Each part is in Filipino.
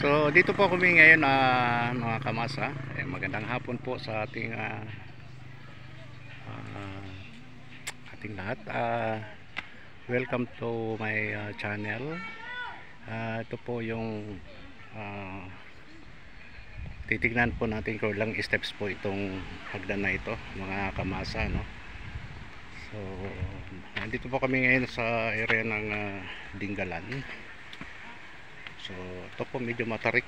So dito po kami ngayon mga kamasa. Magandang hapon po sa ating ating lahat. Welcome to my channel. Ito po yung titignan po natin kung ilang steps po itong hagdan na ito mga kamasa, no? So nandito po kami ngayon sa area ng Dingalan. So ito po medyo matarik.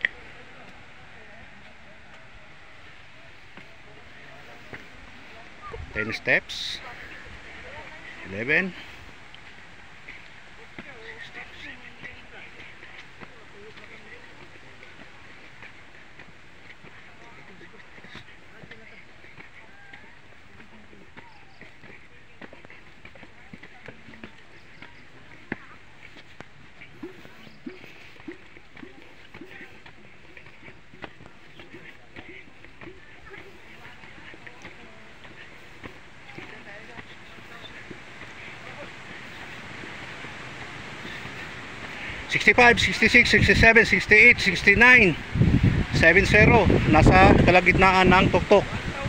Ten steps, 11, 65, 66, 67, 68, 69, 70. Nasa kalagitnaan ng tuktok.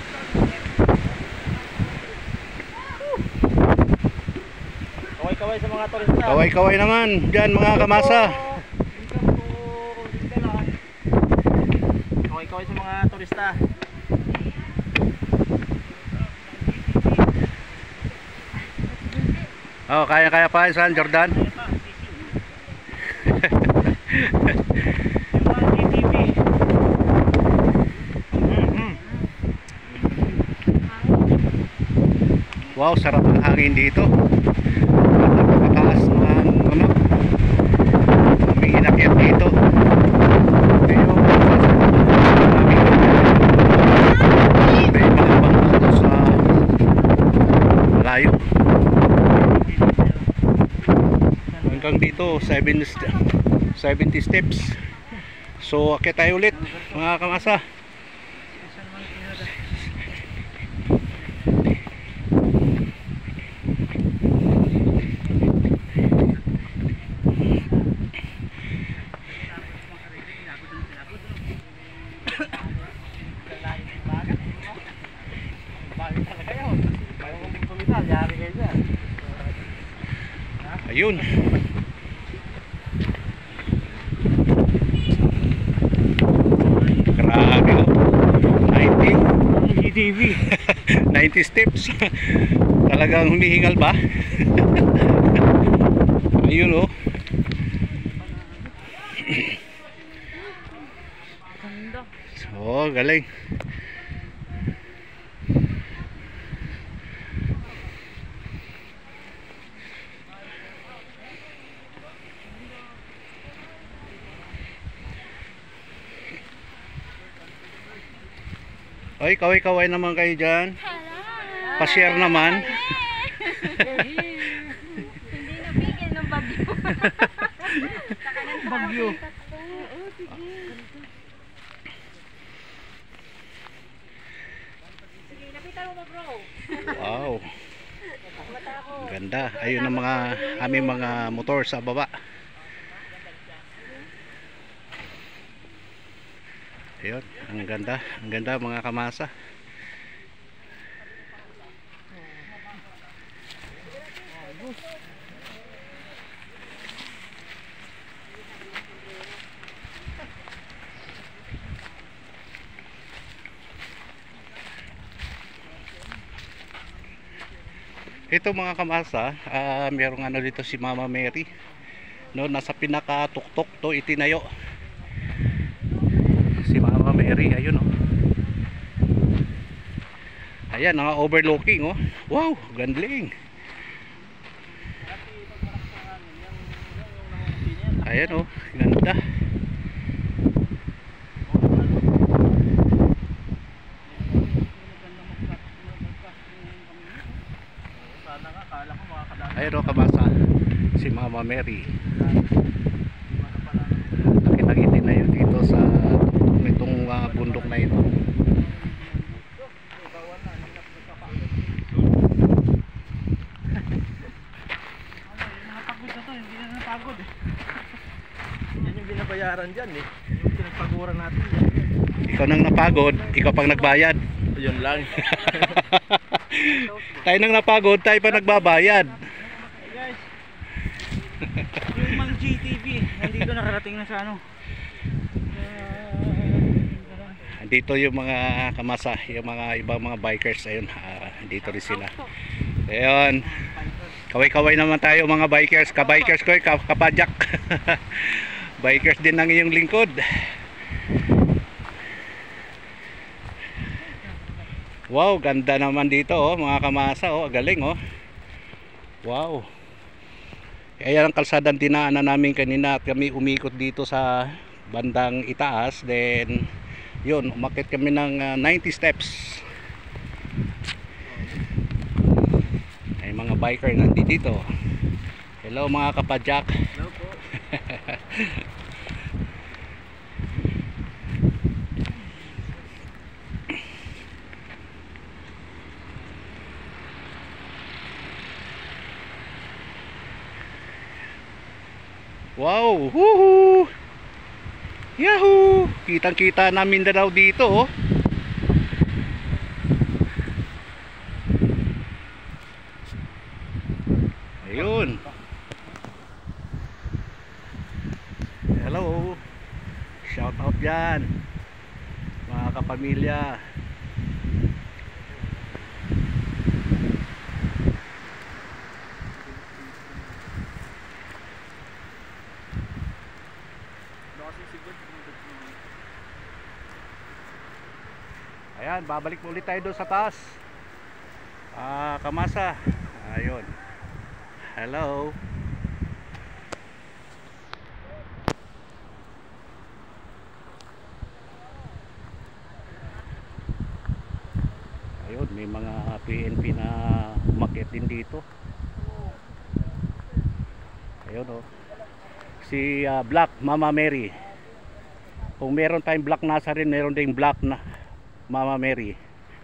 Kaway-kaway sa mga turista. Kaway-kaway naman dyan mga kamasa. Kaway-kaway sa mga turista. Oh, kaya-kaya pa San Jordan. Wow, sarap ang hangin dito. Napakataas ng may inakyat dito. May malabang dito sa malayo. Hanggang dito 70 steps. So akyat tayo ulit mga kamasa. Ayun. Grabe, oh. 90 GTV 90 steps. Talagang humihingal ba? Ayun, oh. So, galing. Oy, kaway-kaway naman kayo dyan. Pa-share naman. Hindi nabigyan ng bagyo. Bagyo. Sige, lapitan mo bro. Wow. Ganda. Ayun ang mga aming mga motor sa baba. Ayun, ang ganda mga kamasa. Ito mga kamasa, mayroong ano dito si Mama Mary. No, nasa pinakatuktok to itinayo. Si Mama Mary, ayun, oh. Ayan, overlooking, oh. Wow, gandling. Ayan, oh, ganda. Ayun, oh, kabasa si Mama Mary. Nakita na yun dito sa itong bundok na ito. Napagod na to, hindi na napagod eh. Yan yung binabayaran dyan eh. pinagpaguran natin. Ikaw nang napagod, ikaw pang nagbayad. Yun lang. Tayo nang napagod, tayo pa nagbabayad. Hey guys, yung Mang GTV, nandito nakarating na sa ano. Dito yung mga kamasa, yung mga ibang mga bikers, ayun, dito rin sila. Ayun, kaway-kaway naman tayo mga bikers, ka-bikers ko, kapadyak. Bikers din ang iyong lingkod. Wow, ganda naman dito oh, mga kamasa oh, galing oh. Wow. Ayan ang kalsadang dinaanan namin kanina at kami umikot dito sa bandang itaas, then yun, umakyat kami ng 90 steps. Ay mga biker nandito. Hello mga kapadyak. Hello po. Wow, woohoo! Yahoo! Kitang-kita namin daw dito, oh. Ayun. Hello. Shout out diyan. Mga kapamilya. Ayan, babalik ulit tayo doon sa taas. Kamasa. Ayun. Hello. Ayun, may mga PNP na umakyat din dito. Ayun oh. Si Black Mama Mary. Kung meron tayong Black Nazarene, meron ding Black na Mama Mary.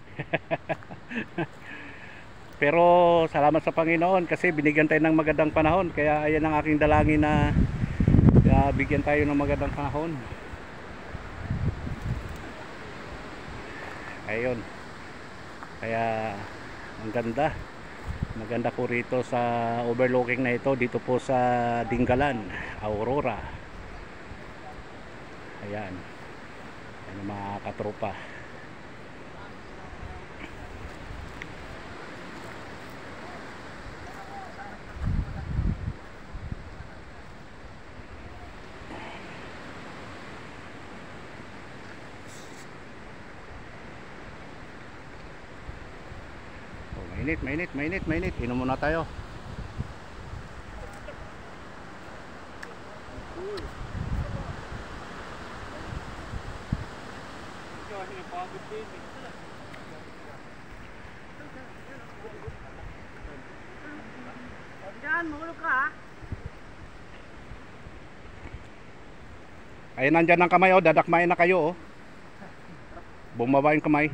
Pero salamat sa Panginoon kasi binigyan tayo ng magandang panahon. Kaya ayan ang aking dalangin na bigyan tayo ng magandang panahon. Ayun. Kaya ang ganda. Maganda po rito sa overlooking na ito. Dito po sa Dingalan, Aurora. Ayan. Ayan mga katropa. Mainit. Inom muna tayo. Ayun, nandyan ang kamay oh, dadakmayin na kayo oh. Bumaba yung kamay.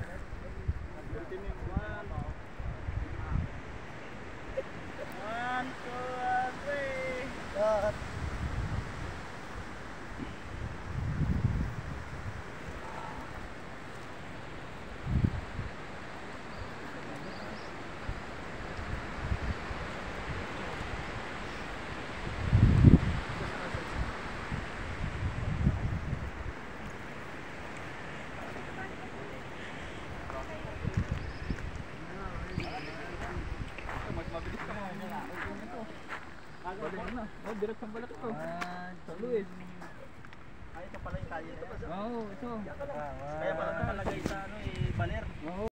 Oh, direct sa balak ito. Sa Luis. Ay, ito pala yung kalye. Oo, ito. Kaya pala nakalagay sa ano, baler.